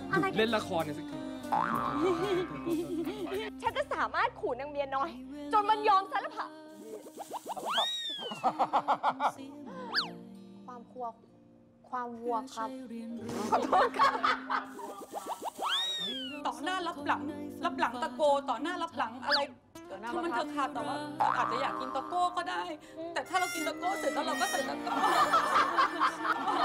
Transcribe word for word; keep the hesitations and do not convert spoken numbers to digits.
เล่นละครเนี่ยสักทีฉันจะสามารถขู่นางเมียน้อย จนมันยอมสารภาพความครัวความวัวครับขอโทษค่ะต่อหน้ารับหลังรับหลังตะโกต่อหน้ารับหลังอะไรคือมันเถอะค่ะแต่ว่าอาจจะอยากกินตะโก้ก็ได้ แต่ถ้าเรากินตะโก้เสร็จแล้วเราก็ใส่ตะกร้อ